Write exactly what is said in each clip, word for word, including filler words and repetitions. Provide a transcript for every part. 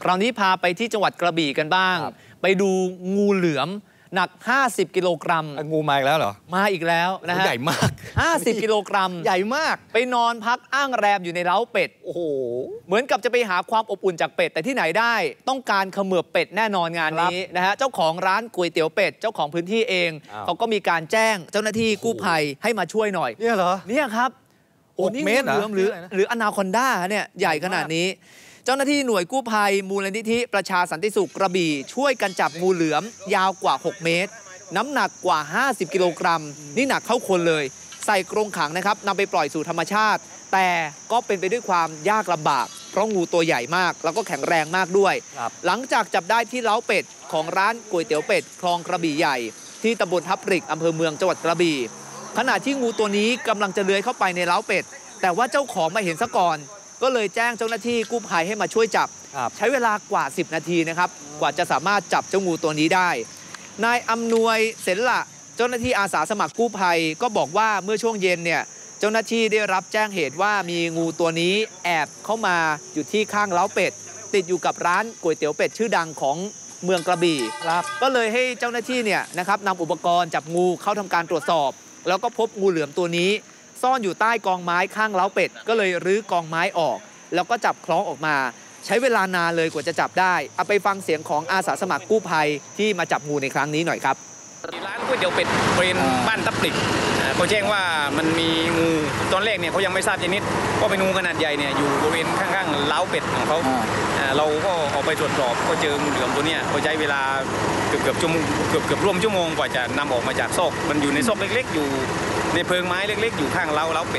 คราวนี้พาไปที่จังหวัดกระบี่กันบ้างไปดูงูเหลือมหนักห้าสิบกิโลกรัมงูมาอีกแล้วเหรอมาอีกแล้วนะฮะใหญ่มากห้าสิบกิโลกรัมใหญ่มากไปนอนพักอ้างแรมอยู่ในเล้าเป็ดโอ้โหเหมือนกับจะไปหาความอบอุ่นจากเป็ดแต่ที่ไหนได้ต้องการเขมือบเป็ดแน่นอนงานนี้นะฮะเจ้าของร้านก๋วยเตี๋ยวเป็ดเจ้าของพื้นที่เองเขาก็มีการแจ้งเจ้าหน้าที่กู้ภัยให้มาช่วยหน่อยเนี่ยเหรอเนี่ยครับโอ้นี่งูเหลือมหรือหรืออนาคอนด้าเนี่ยใหญ่ขนาดนี้เจ้าหน้าที่หน่วยกู้ภัยมูลนิธิประชาสันติสุขกระบี่ช่วยกันจับงูเหลือมยาวกว่าหกเมตรน้ำหนักกว่าห้าสิบกิโลกรัมนี่หนักเข้าคนเลยใส่กรงขังนะครับนำไปปล่อยสู่ธรรมชาติแต่ก็เป็นไปด้วยความยากลำบากเพราะงูตัวใหญ่มากแล้วก็แข็งแรงมากด้วยหลังจากจับได้ที่เล้าเป็ดของร้านก๋วยเตี๋ยวเป็ดคลองกระบี่ใหญ่ที่ตำบลทับปริกอำเภอเมืองจังหวัดกระบี่ขณะที่งูตัวนี้กำลังจะเลื้อยเข้าไปในเล้าเป็ดแต่ว่าเจ้าของมาเห็นซะก่อนก็เลยแจ้งเจ้าหน้าที่กู้ภัยให้มาช่วยจับใช้เวลากว่าสิบนาทีนะครับกว่าจะสามารถจับเจ้างูตัวนี้ได้นายอำนวยเสนละเจ้าหน้าที่อาสาสมัครกู้ภัยก็บอกว่าเมื่อช่วงเย็นเนี่ยเจ้าหน้าที่ได้รับแจ้งเหตุว่ามีงูตัวนี้แอบเข้ามาอยู่ที่ข้างเล้าเป็ดติดอยู่กับร้านก๋วยเตี๋ยวเป็ดชื่อดังของเมืองกระบี่ก็เลยให้เจ้าหน้าที่เนี่ยนะครับนำอุปกรณ์จับงูเข้าทำการตรวจสอบแล้วก็พบงูเหลือมตัวนี้ซ่อนอยู่ใต้กองไม้ข้างเล้าเป็ดก็เลยรื้อกองไม้ออกแล้วก็จับคล้องออกมาใช้เวลานานเลยกว่าจะจับได้เอาไปฟังเสียงของอาสาสมัครกู้ภัยที่มาจับงูในครั้งนี้หน่อยครับร้านก๋วยเตี๋ยวเป็ดเป็นบ้านทับปลิกเขาแจ้งว่ามันมีงูตอนแรกเนี่ยเขายังไม่ทราบชนิดก็เป็นงูขนาดใหญ่เนี่ยอยู่บริเวณข้างๆเล้าเป็ดของเขาเราก็ออกไปตรวจสอบก็เจองูเหลือมตัวเนี้ยเขาใช้เวลาเกือบเกือบชั่วโมงเกือบเกือบร่วมชั่วโมงกว่าจะนำออกมาจากซอกมันอยู่ในซอกเล็กๆอยู่ในเพิงไม้เล็กๆอยู่ข้างเล้าเล้าเป็ด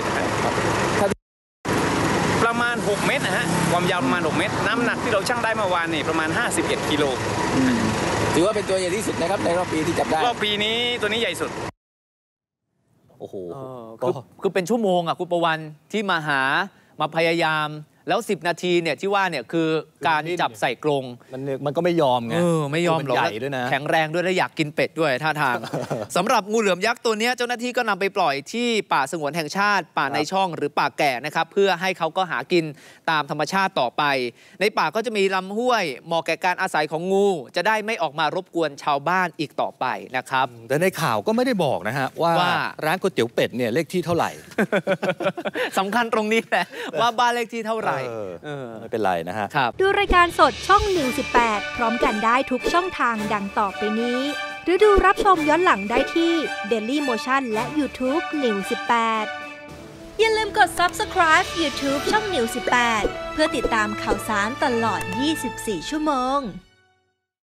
ประมาณหกเมตรนะฮะความยาวประมาณหกเมตรน้ำหนักที่เราชั่งได้เมื่อวานนี่ประมาณห้าสิบเอ็ดกิโลถือว่าเป็นตัวใหญ่ที่สุดนะครับในรอบปีที่จับได้รอบปีนี้ตัวนี้ใหญ่สุดโอ้โหคือคือเป็นชั่วโมงอ่ะคุณประวันที่มาหามาพยายามแล้วสิบนาทีเนี่ยที่ว่าเนี่ยคือการจับใส่กรงมันมันก็ไม่ยอมไงเออไม่ยอมหรอกใหญ่ด้วยนะแข็งแรงด้วยและอยากกินเป็ดด้วยท่าทาง สำหรับงูเหลือมยักษ์ตัวนี้เจ้าหน้าที่ก็นำไปปล่อยที่ป่าสงวนแห่งชาติป่าในช่องหรือป่าแก่นะครับเพื่อให้เขาก็หากินตามธรรมชาติต่อไปในป่าก็จะมีลำห้วยเหมาะแก่การอาศัยของงูจะได้ไม่ออกมารบกวนชาวบ้านอีกต่อไปนะครับแต่ในข่าวก็ไม่ได้บอกนะฮะว่าร้านก๋วยเตี๋ยวเป็ดเนี่ยเลขที่เท่าไหร่สำคัญตรงนี้แหละว่าบ้านเลขที่เท่าไหร่ไม่เป็นไรนะฮะดูรายการสดช่องนิวสิบแปดพร้อมกันได้ทุกช่องทางดังต่อไปนี้หรือดูรับชมย้อนหลังได้ที่ Daily Motion และ YouTube นิวสิบแปดอย่าลืมกด Subscribe YouTube ช่องนิวสิบแปดเพื่อติดตามข่าวสารตลอดยี่สิบสี่ชั่วโมง